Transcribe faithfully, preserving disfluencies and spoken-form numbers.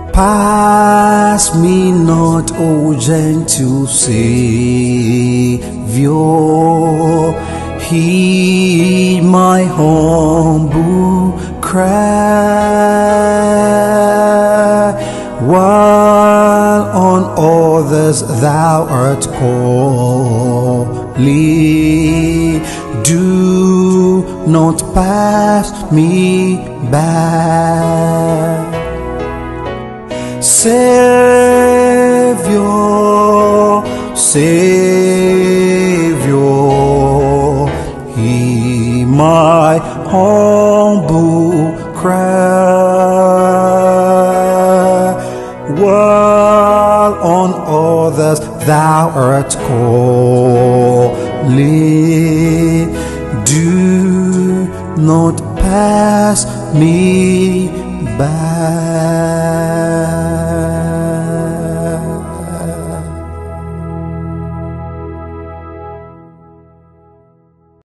Pass me not, O gentle Savior, heed my humble cry, while on others thou art calling. Do not pass me by. Savior, Savior, hear my humble cry, while on others thou art calling. Do not pass me by.